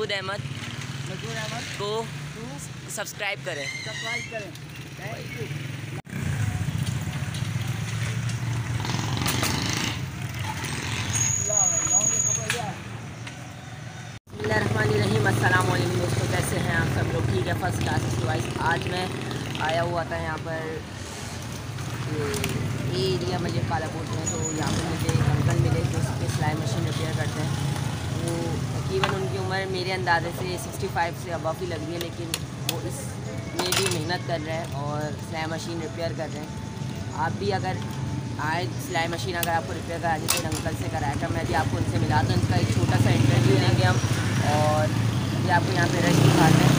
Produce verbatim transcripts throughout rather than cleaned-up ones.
मशहूद अहमद मशहूद अहमद को सब्सक्राइब करें सब्सक्राइब करें। Thank you. बिस्मिल्लाहिर्रहमानिर्रहीम। अस्सलाम वालेकुम दोस्तों, कैसे हैं आप सब लोग? ठीक है, फर्स्ट क्लास वाइज। आज मैं आया हुआ था यहाँ पर ये एरिया मलिक कालाकोट में। तो यहाँ पर मुझे एक अंकल मिले जो उसके सिलाई मशीन रिपेयर करते हैं। वो तकरीबन उनकी उम्र मेरे अंदाजे से पैंसठ से अबव ही लग रही है, लेकिन वो इसमें भी मेहनत कर रहे हैं और सिलाई मशीन रिपेयर कर रहे हैं। आप भी अगर आए सिलाई मशीन अगर आपको रिपेयर करानी तो अंकल से कराया था। मैं भी आपको उनसे मिला था, उनका एक छोटा सा इंटरव्यू लेंगे हम और ये आपको यहाँ पे रश दिखाते हैं।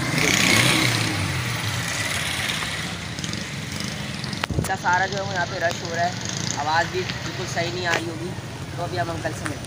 इतना सारा जो है वो यहाँ पे रश हो रहा है, आवाज़ भी बिल्कुल सही नहीं आ रही होगी। तो अभी हम अंकल से मिलते हैं।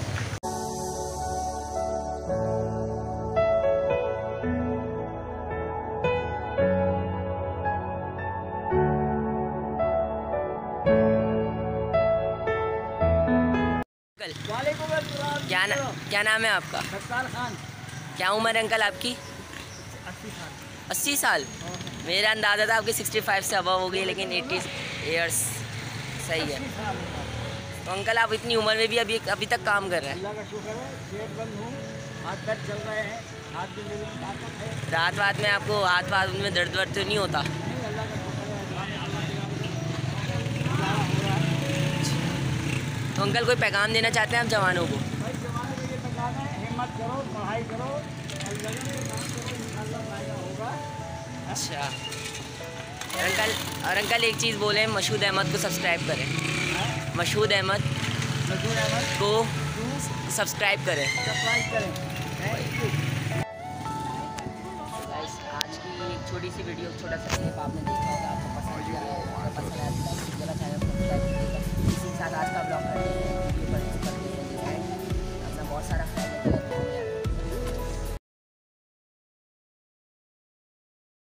क्या ना, क्या नाम है आपका? सत्तार खान। क्या उम्र है अंकल आपकी? अस्सी साल। अस्सी साल। मेरा अंदाज़ा था आपकी पैंसठ से अबव हो गई, लेकिन अस्सी ईयर्स सही है। तो अंकल आप इतनी उम्र में भी अभी अभी तक काम कर रहे हैं? अल्लाह का शुक्र है, सेहतमंद हूँ, हाथ दर्द चल रहे हैं, हाथ भी मेरे में ताकत है। रात वात में आपको हाथ वाथ में दर्द वर्द तो नहीं होता? नहीं, अल्लाह का शुक्र है, गुजारा हो रहा है। तो अंकल कोई पैगाम देना चाहते हैं आप जवानों को? भाई जवानों को ये पैगाम है, हिम्मत करो, पढ़ाई करो और लगन से काम करो, इंशाअल्लाह फायदा होगा। अच्छा। और अंकल और अंकल एक चीज़ बोलें, मशहूद अहमद को सब्सक्राइब करें। मशहूद अहमद मशहूद अहमद को सब्सक्राइब करें। सब्सक्राइब करें। Thank you. गाइस, आज की एक छोटी सी वीडियो, छोटा सा क्लिप आपने देखा होगा, आपको पसंद आया होगा। पसंद आया तो लाइक कीजिएगा, चैनल को सब्सक्राइब कीजिएगा।